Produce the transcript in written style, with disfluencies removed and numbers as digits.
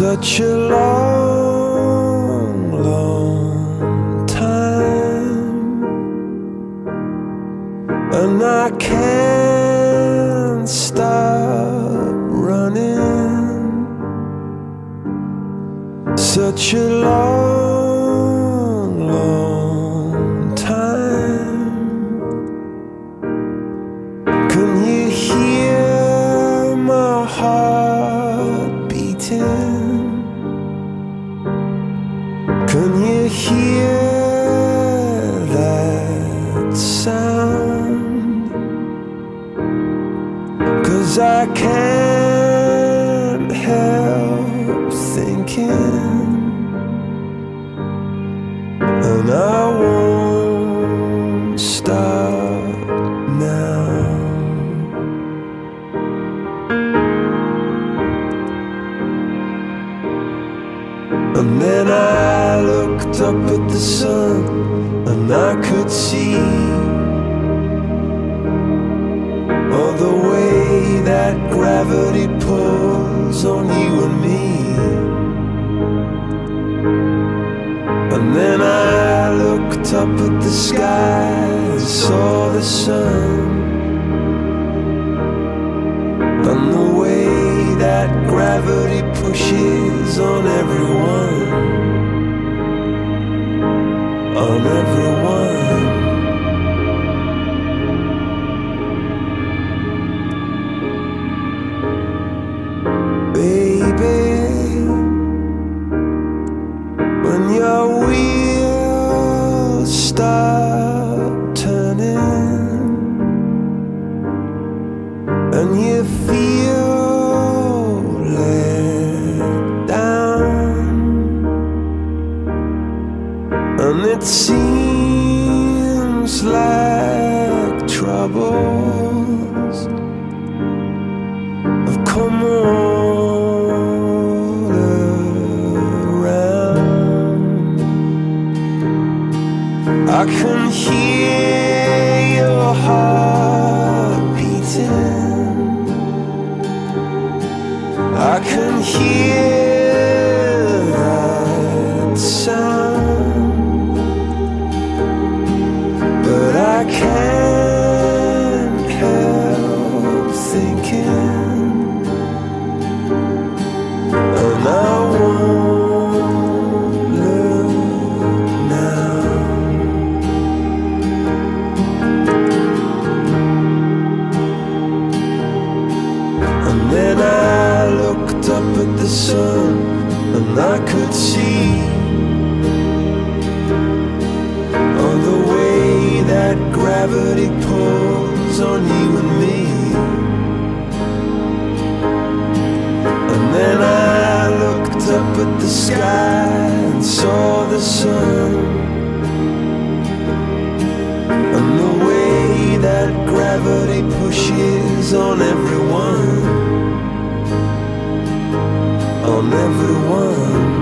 Such a long, long time, and I can't stop running. Such a long, long time. Can you hear my heart beating? Can you hear that sound? 'Cause I can't help thinking, and I won't stop now. And then I looked up at the sun, and I could see all the way that gravity pulls on you and me. And then I looked up at the sky and saw the sun, and the way that gravity pushes on everyone, on everyone. Baby, when your wheels start turning and you feel and it seems like troubles have come all around. I can hear your heart beating. I can hear that sound, but I can't help thinking, and I won't look now. And then I looked up at the sun, and I could see all the way that gravity pulls on you and me. And then I looked up at the sky and saw the sun, and the way that gravity pushes on everyone, on everyone.